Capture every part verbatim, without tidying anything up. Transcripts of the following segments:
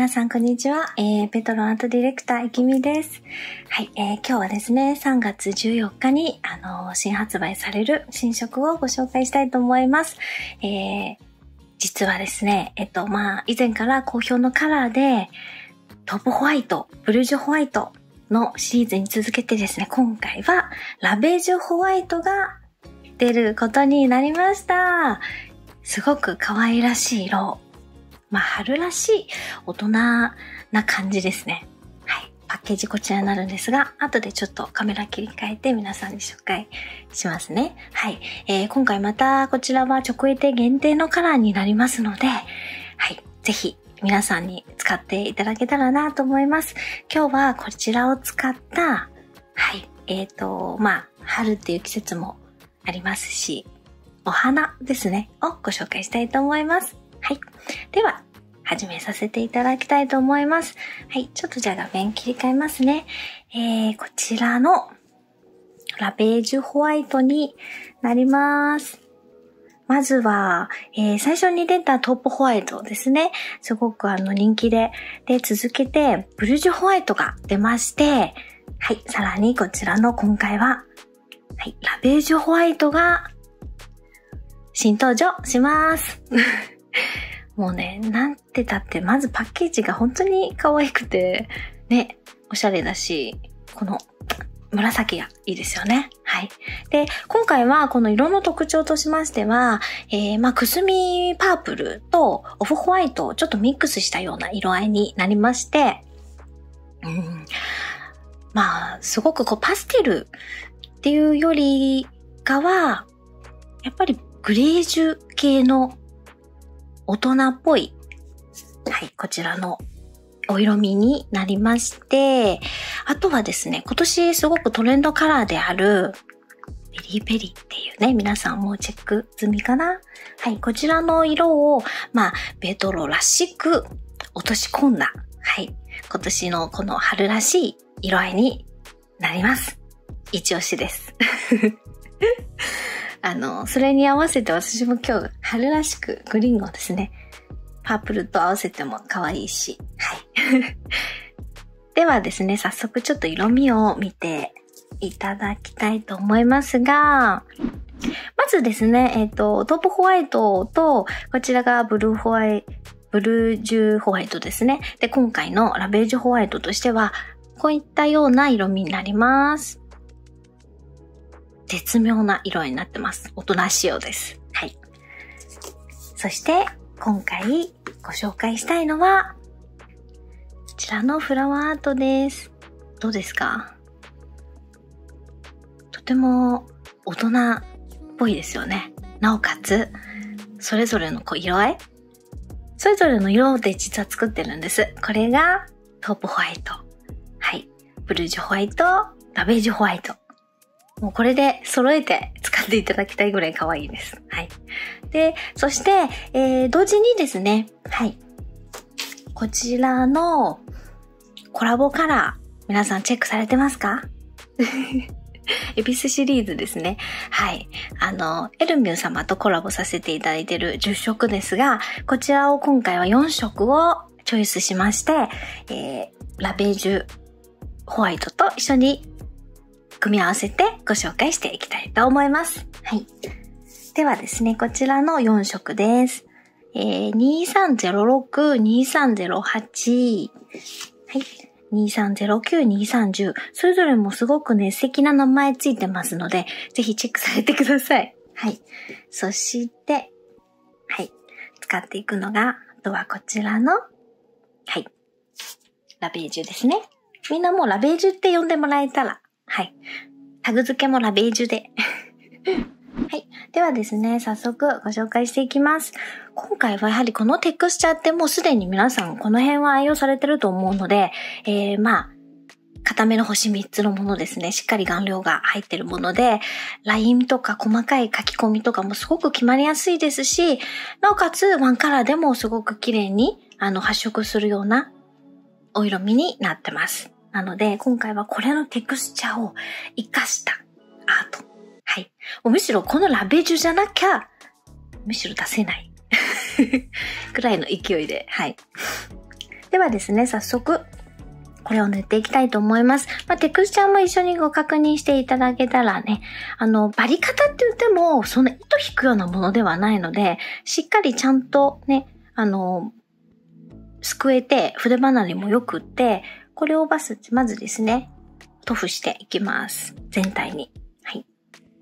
皆さんこんにちは、えー、ペトロンアートディレクターいきみです。はい、えー、今日はですねさんがつじゅうよっかにあのー、新発売される新色をご紹介したいと思います。えー、実はですねえっとまあ以前から好評のカラーでトップホワイト、ブルージュホワイトのシリーズに続けてですね、今回はラベージュホワイトが出ることになりました。すごく可愛らしい色。まあ春らしい大人な感じですね。はい。パッケージこちらになるんですが、後でちょっとカメラ切り替えて皆さんに紹介しますね。はい。えー、今回またこちらは直営店限定のカラーになりますので、はい。ぜひ皆さんに使っていただけたらなと思います。今日はこちらを使った、はい。えっと、まあ、春っていう季節もありますし、お花ですね、をご紹介したいと思います。はい。では、始めさせていただきたいと思います。はい。ちょっとじゃあ画面切り替えますね。えー、こちらのラベージュホワイトになります。まずは、えー、最初に出たトップホワイトですね。すごくあの人気で。で、続けて、ブルージュホワイトが出まして、はい。さらにこちらの今回は、はい。ラベージュホワイトが新登場します。もうね、なんてたって、まずパッケージが本当に可愛くて、ね、おしゃれだし、この紫がいいですよね。はい。で、今回はこの色の特徴としましては、えー、まあ、くすみパープルとオフホワイトをちょっとミックスしたような色合いになりまして、うん、まあ、すごくこうパステルっていうよりかは、やっぱりグレージュ系の大人っぽい、はい、こちらのお色味になりまして、あとはですね、今年すごくトレンドカラーであるベリーベリーっていうね、皆さんもうチェック済みかな？はい、こちらの色を、まあ、ペトロらしく落とし込んだ、はい、今年のこの春らしい色合いになります。一押しです。あの、それに合わせて私も今日春らしくグリーンをですね、パープルと合わせても可愛いし、はい。ではですね、早速ちょっと色味を見ていただきたいと思いますが、まずですね、えっと、トップホワイトと、こちらがブルーホワイト、ブルージュホワイトですね。で、今回のラベージュホワイトとしては、こういったような色味になります。絶妙な色になってます。大人仕様です。はい。そして、今回ご紹介したいのは、こちらのフラワーアートです。どうですか？とても大人っぽいですよね。なおかつ、それぞれのこう色合い、それぞれの色で実は作ってるんです。これがトップホワイト。はい。ブルージュホワイト、ラベージュホワイト。もうこれで揃えて使っていただきたいぐらい可愛いです。はい。で、そして、えー、同時にですね、はい。こちらのコラボカラー、皆さんチェックされてますか？エビスシリーズですね。はい。あの、エルミュー様とコラボさせていただいているじゅっしょくですが、こちらを今回はよんしょくをチョイスしまして、えー、ラベージュホワイトと一緒に組み合わせてご紹介していきたいと思います。はい。ではですね、こちらのよんしょくです。えー、にさんゼロろく、にさんゼロはち、はい。にさんゼロきゅう、にさんいちゼロ。それぞれもすごくね、素敵な名前ついてますので、ぜひチェックされてください。はい。そして、はい。使っていくのが、あとはこちらの、はい。ラベージュですね。みんなもうラベージュって呼んでもらえたら、はい。タグ付けもラベージュで。はい。ではですね、早速ご紹介していきます。今回はやはりこのテクスチャーってもうすでに皆さんこの辺は愛用されてると思うので、えー、まあ、固めの星みっつのものですね。しっかり顔料が入ってるもので、ラインとか細かい書き込みとかもすごく決まりやすいですし、なおかつワンカラーでもすごく綺麗にあの発色するようなお色味になってます。なので、今回はこれのテクスチャーを活かしたアート。はい。むしろこのラベージュじゃなきゃ、むしろ出せない。くらいの勢いで、はい。 ではですね、早速、これを塗っていきたいと思います。まあ、テクスチャーも一緒にご確認していただけたらね、あの、バリ方って言っても、そんな糸引くようなものではないので、しっかりちゃんとね、あの、すくえて、筆離れもよくって、これをバス、まずですね、塗布していきます。全体に。はい。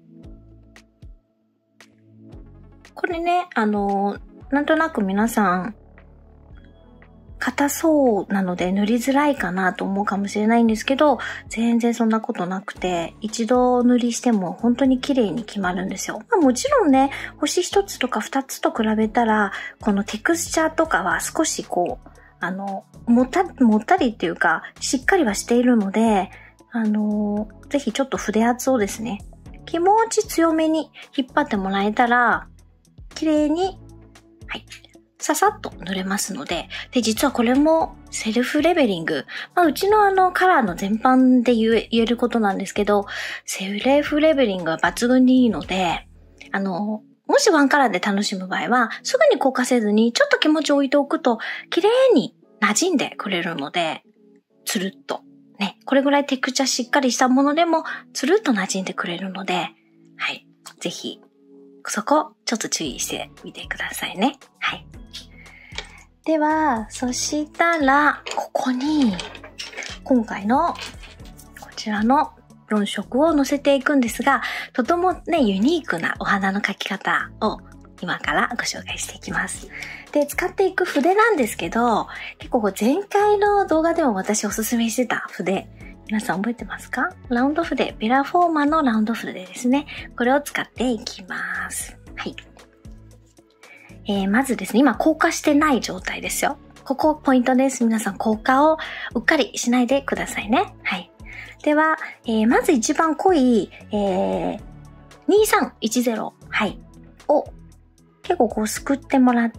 これね、あの、なんとなく皆さん、硬そうなので塗りづらいかなと思うかもしれないんですけど、全然そんなことなくて、一度塗りしても本当に綺麗に決まるんですよ。まあ、もちろんね、星一つとか二つと比べたら、このテクスチャーとかは少しこう、あの、もったり、もったりっていうか、しっかりはしているので、あの、ぜひちょっと筆圧をですね、気持ち強めに引っ張ってもらえたら、綺麗に、はい。ささっと塗れますので、で、実はこれもセルフレベリング。まあ、うちのあのカラーの全般で言え、言えることなんですけど、セルフレベリングは抜群にいいので、あの、もしワンカラーで楽しむ場合は、すぐに硬化せずに、ちょっと気持ちを置いておくと、綺麗に馴染んでくれるので、つるっと。ね、これぐらいテクスチャーしっかりしたものでも、つるっと馴染んでくれるので、はい。ぜひ、そこ、ちょっと注意してみてくださいね。はい。では、そしたら、ここに、今回の、こちらの論色を載せていくんですが、とてもね、ユニークなお花の描き方を今からご紹介していきます。で、使っていく筆なんですけど、結構前回の動画でも私おすすめしてた筆、皆さん覚えてますか？ラウンド筆、ベラフォーマのラウンド筆ですね。これを使っていきます。はい。えー、まずですね、今硬化してない状態ですよ。ここポイントです。皆さん硬化をうっかりしないでくださいね。はい。では、えー、まず一番濃い、えー、にさんいちゼロ、はい、を結構こうすくってもらって、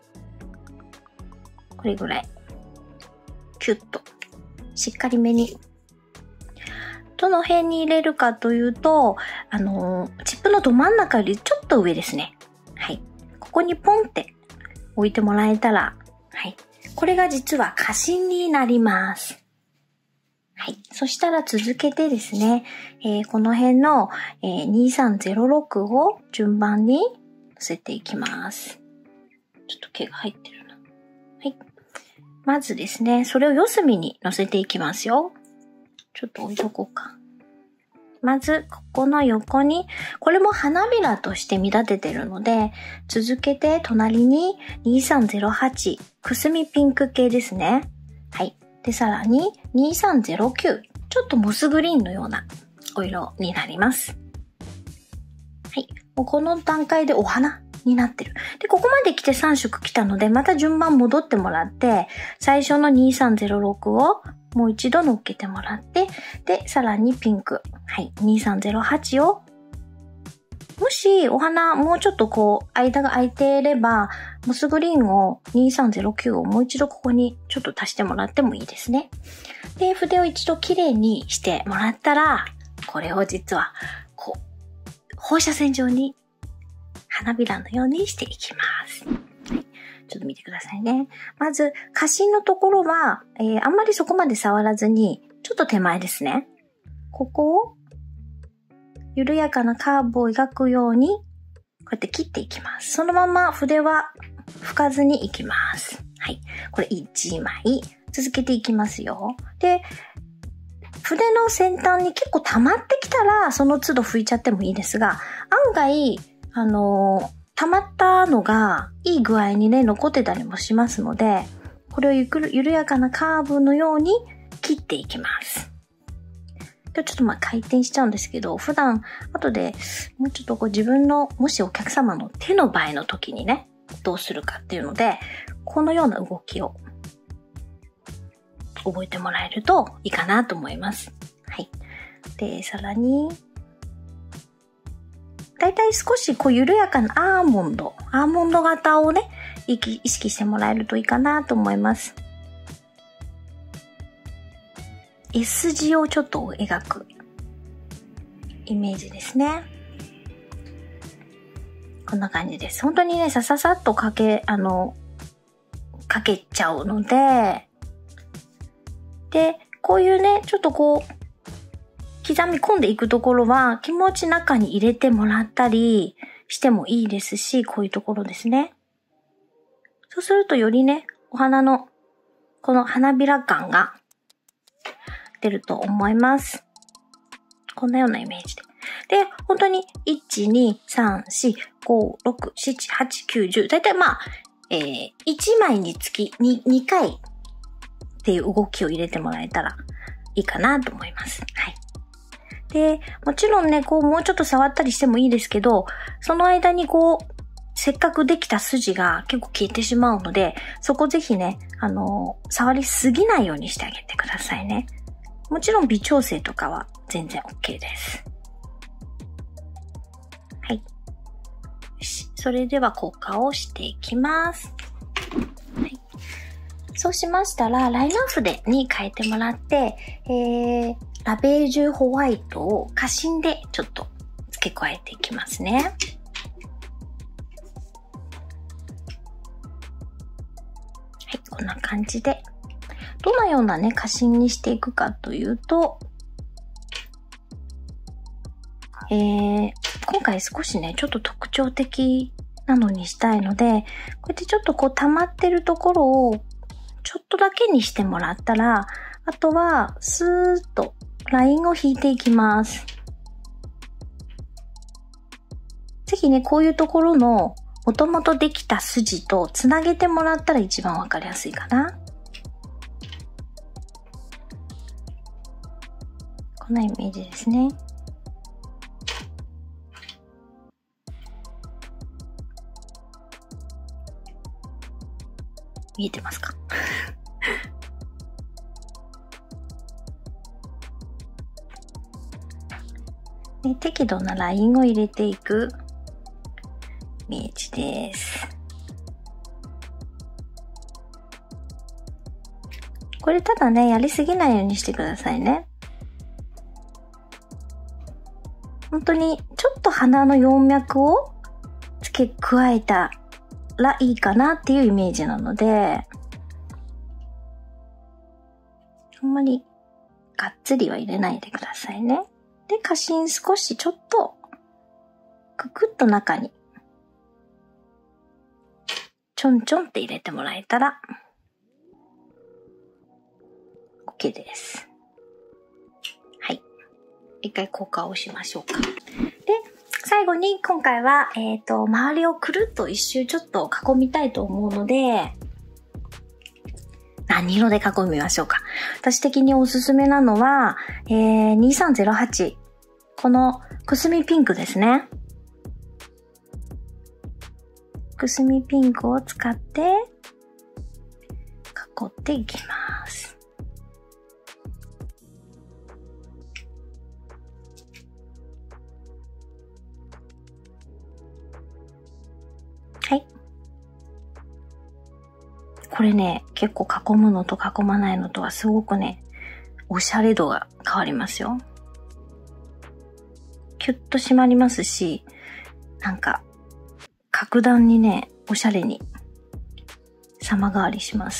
これぐらい、キュッと、しっかりめに。どの辺に入れるかというと、あのー、チップのど真ん中よりちょっと上ですね。はい。ここにポンって置いてもらえたら、はい。これが実は花芯になります。はい。そしたら続けてですね、えー、この辺の、えー、にさんゼロろくを順番に乗せていきます。ちょっと毛が入ってるな。はい。まずですね、それを四隅に乗せていきますよ。ちょっと置いとこうか。まず、ここの横に、これも花びらとして見立ててるので、続けて隣ににさんゼロはち、くすみピンク系ですね。はい。で、さらににさんゼロきゅう、ちょっとモスグリーンのようなお色になります。はい。もうこの段階でお花になってる。で、ここまで来てさん色来たので、また順番戻ってもらって、最初のにさんゼロろくをもう一度乗っけてもらって、で、さらにピンク。はい。にさんゼロはちを、もしお花もうちょっとこう、間が空いていれば、モスグリーンをにさんゼロきゅうをもう一度ここにちょっと足してもらってもいいですね。で、筆を一度きれいにしてもらったら、これを実は、こう、放射線状に花びらのようにしていきます。はい、ちょっと見てくださいね。まず、花芯のところは、えー、あんまりそこまで触らずに、ちょっと手前ですね。ここを、緩やかなカーブを描くように、こうやって切っていきます。そのまま筆は拭かずにいきます。はい。これいちまい続けていきますよ。で、筆の先端に結構溜まってきたら、その都度拭いちゃってもいいですが、案外、あのー、溜まったのがいい具合にね、残ってたりもしますので、これをゆくる緩やかなカーブのように切っていきます。でちょっとまあ回転しちゃうんですけど、普段、後でもうちょっとこう自分の、もしお客様の手の場合の時にね、どうするかっていうので、このような動きを覚えてもらえるといいかなと思います。はい。で、さらに、だいたい少しこう緩やかなアーモンド、アーモンド型をね、意識してもらえるといいかなと思います。S 字をちょっと描くイメージですね。こんな感じです。本当にね、さささっとかけ、あの、描かけちゃうので、で、こういうね、ちょっとこう、刻み込んでいくところは気持ち中に入れてもらったりしてもいいですし、こういうところですね。そうするとよりね、お花のこの花びら感が出ると思います。こんなようなイメージで。で、本当にいち、に、さん、よん、ご、ろく、なな、はち、きゅう、じゅう。だいたいまあ、えー、いちまいにつき 2, にかいっていう動きを入れてもらえたらいいかなと思います。はい。で、もちろんね、こうもうちょっと触ったりしてもいいですけど、その間にこう、せっかくできた筋が結構消えてしまうので、そこぜひね、あの、触りすぎないようにしてあげてくださいね。もちろん微調整とかは全然 OK です。はい。よし。それでは硬化をしていきます。はい。そうしましたら、ライナー筆に変えてもらって、えー、ラベージュホワイトを花芯でちょっと付け加えていきますね。はい、こんな感じで。どのようなね、花芯にしていくかというと、えー、今回少しね、ちょっと特徴的なのにしたいので、こうやってちょっとこう溜まってるところをちょっとだけにしてもらったら、あとはスーッとラインを引いていきます。ぜひね、こういうところのもともとできた筋とつなげてもらったら一番わかりやすいかな。こんなイメージですね。見えてますか？で、適度なラインを入れていくイメージです。これただね、やりすぎないようにしてくださいね。本当にちょっと鼻の葉脈を付け加えたらいいかなっていうイメージなので、あんまりがっつりは入れないでくださいね。で、花芯少しちょっとくくっと中にちょんちょんって入れてもらえたら OK です。はい。一回交換をしましょうか。で、最後に今回は、えっと、周りをくるっと一周ちょっと囲みたいと思うので、何色で囲みましょうか。私的におすすめなのは、えー、にさんぜろはち。このくすみピンクですね。くすみピンクを使って囲っていきます。はい。これね、結構囲むのと囲まないのとはすごくね、おしゃれ度が変わりますよ。キュッと締まりますし、なんか、格段にね、おしゃれに様変わりします。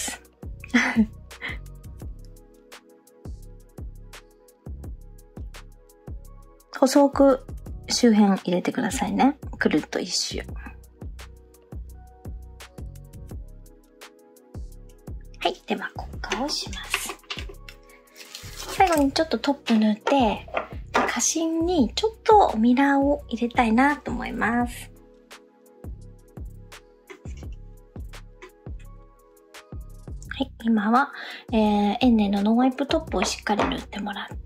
細く周辺入れてくださいね。くるっと一周。はい。では、交換をします。最後にちょっとトップ塗って、花芯にちょっとミラーを入れたいなと思います。はい。今は、えー、エンネのノンワイプトップをしっかり塗ってもらって、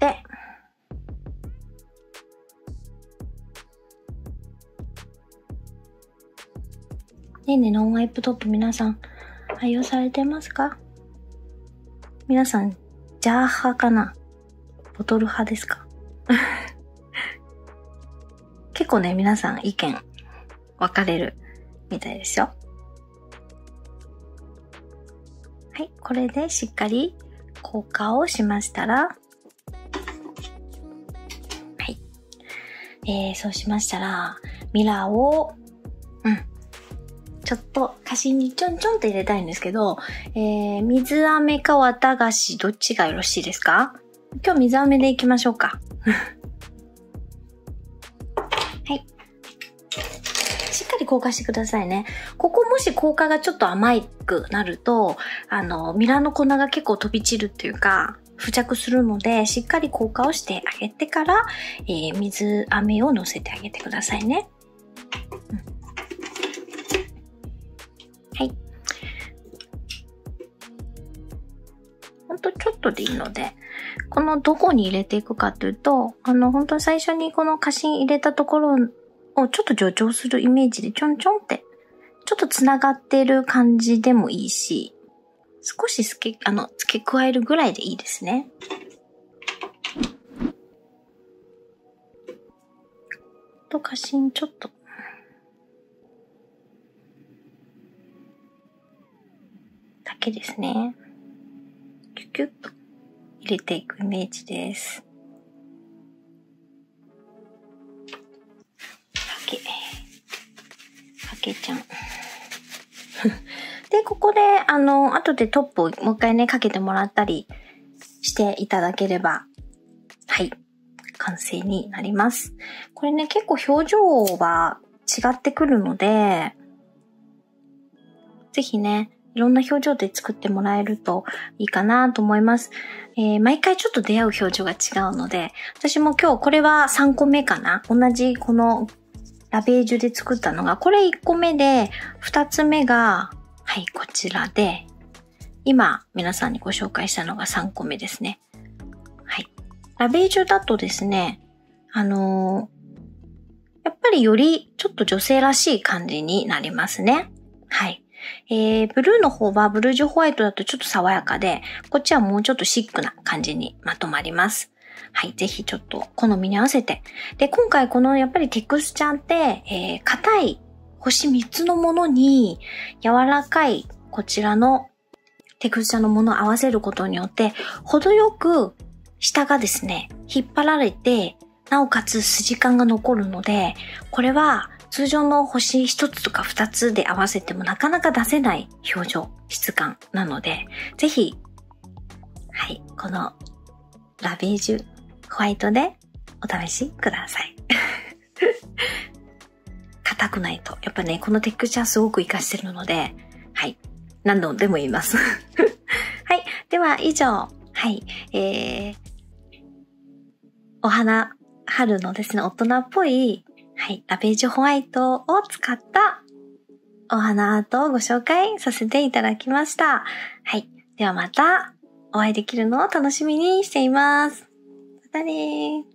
エンネノンワイプトップ皆さん愛用されてますか？皆さん、ジャー派かな？ボトル派ですか？結構ね、皆さん意見分かれるみたいですよ。はい、これでしっかり硬化をしましたら、はい、えー、そうしましたら、ミラーを、うん、 ちょっと歌詞にちょんちょんと入れたいんですけど、えー、水飴か綿菓子どっちがよろしいですか？今日水飴でいきましょうか。はい。しっかり硬化してくださいね。ここもし硬化がちょっと甘くなると、あの、ミラノ粉が結構飛び散るっていうか、付着するので、しっかり硬化をしてあげてから、えー、水飴を乗せてあげてくださいね。うん、はい。ほんとちょっとでいいので、このどこに入れていくかというと、あの、本当に最初にこの過信入れたところをちょっと助長するイメージでちょんちょんって、ちょっとつながっている感じでもいいし、少し付け、あの、付け加えるぐらいでいいですね。と、過信ちょっと。だけですね。キュキュッと入れていくイメージです。かけ。かけちゃん。で、ここで、あの、後でトップをもう一回ね、かけてもらったりしていただければ、はい、完成になります。これね、結構表情は違ってくるので、ぜひね、いろんな表情で作ってもらえるといいかなと思います。えー、毎回ちょっと出会う表情が違うので、私も今日これはさんこめかな。同じこのラベージュで作ったのが、これいっこめで、ふたつめが、はい、こちらで、今、皆さんにご紹介したのがさんこめですね。はい。ラベージュだとですね、あのー、やっぱりよりちょっと女性らしい感じになりますね。はい。えー、ブルーの方はブルージュホワイトだとちょっと爽やかで、こっちはもうちょっとシックな感じにまとまります。はい、ぜひちょっと好みに合わせて。で、今回このやっぱりテクスチャーって、えー、硬い星みっつのものに柔らかいこちらのテクスチャーのものを合わせることによって、程よく下がですね、引っ張られて、なおかつ筋感が残るので、これは通常の星ひとつとかふたつで合わせてもなかなか出せない表情、質感なので、ぜひ、はい、このラベージュホワイトでお試しください。硬くないと。やっぱね、このテクスチャーすごく活かしてるので、はい。何度でも言います。はい。では、以上。はい。えー、お花、春のですね、大人っぽい、はい、ラベージュホワイトを使ったお花アートをご紹介させていただきました。はい。ではまたお会いできるのを楽しみにしています。またねー。